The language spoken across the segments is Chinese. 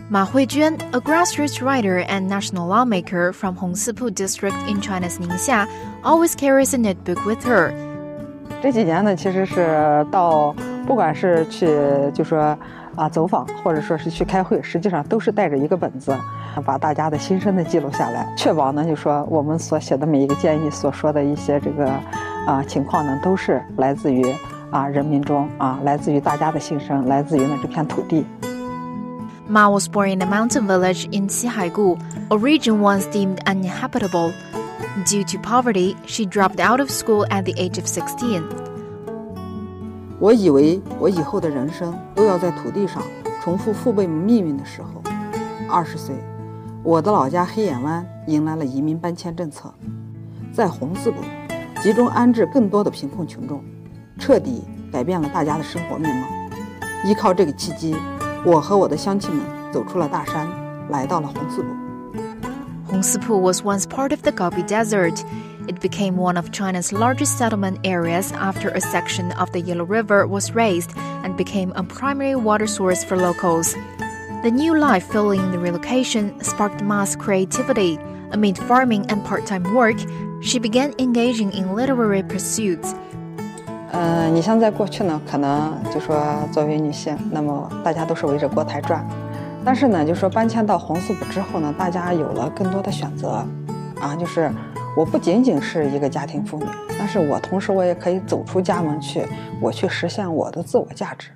Ma Huijuan, a grassroots writer and national lawmaker from Hongsipu district in China's Ningxia, always carries a notebook with her. 这几年呢，其实是到不管是去就说走访，或者说是去开会，实际上都是带着一个本子，把大家的心声的记录下来，确保呢就说我们所写的每一个建议所说的一些这个情况呢，都是来自于人民中来自于大家的心声，来自于呢这片土地。 Ma was born in a mountain village in Xihaigu, a region once deemed uninhabitable. Due to poverty, she dropped out of school at the age of 16. 我以为我以后的人生都要在土地上重复父辈们命运的时候，20岁，我的老家黑眼湾迎来了移民搬迁政策，在红四部集中安置更多的贫困群众，彻底改变了大家的生活面貌。依靠这个契机，我和我的乡亲们走出了大山，来到了红四部。 Hongsipu was once part of the Gobi Desert. It became one of China's largest settlement areas after a section of the Yellow River was raised and became a primary water source for locals. The new life following the relocation sparked Ma's creativity. Amid farming and part-time work, she began engaging in literary pursuits. 你像在过去呢，可能就说作为女性，那么大家都是围着锅台转。但是呢，就说搬迁到红四部之后呢，大家有了更多的选择，就是我不仅仅是一个家庭妇女，但是我同时我也可以走出家门去，我去实现我的自我价值。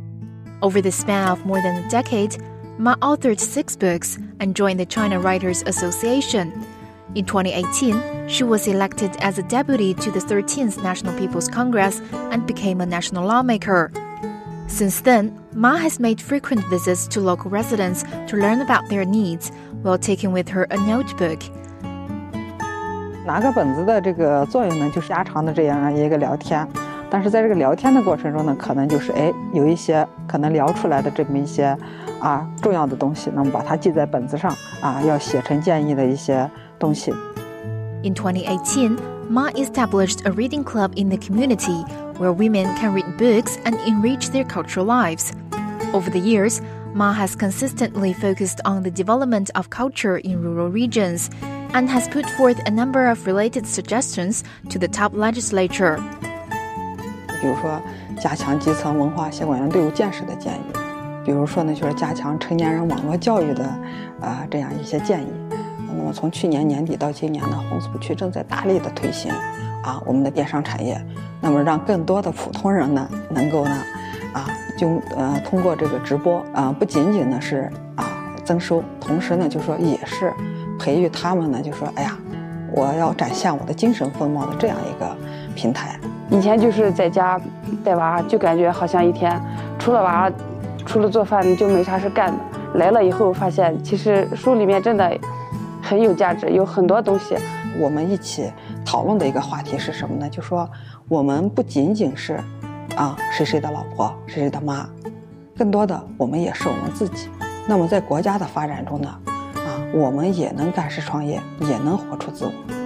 Over the span of more than a decade, Ma authored 6 books and joined the China Writers Association. In 2018, she was elected as a deputy to the 13th National People's Congress and became a national lawmaker. Since then, Ma has made frequent visits to local residents to learn about their needs, while taking with her a notebook. 拿个本子的这个作用呢，就是家常的这样一个聊天。但是在这个聊天的过程中呢，可能就是有一些可能聊出来的这么一些重要的东西，那么把它记在本子上要写成建议的一些东西。 In 2018, Ma established a reading club in the community where women can read books and enrich their cultural lives. Over the years, Ma has consistently focused on the development of culture in rural regions and has put forth a number of related suggestions to the top legislature. 比如说加强基层文化协管员队伍建设的建议，比如说呢就是加强成年人网络教育的这样一些建议。那么从去年年底到今年呢，红四部区正在大力的推行我们的电商产业，那么让更多的普通人呢能够呢通过这个直播不仅仅呢是增收，同时呢就说也是培育他们呢就说我要展现我的精神风貌的这样一个平台。 以前就是在家带娃，就感觉好像一天除了做饭就没啥事干的。来了以后发现，其实书里面真的很有价值，有很多东西。 我们一起讨论的一个话题是什么呢？就说我们不仅仅是谁的老婆，谁的妈，更多的我们也是我们自己。那么在国家的发展中呢，我们也能干事创业，也能活出自我。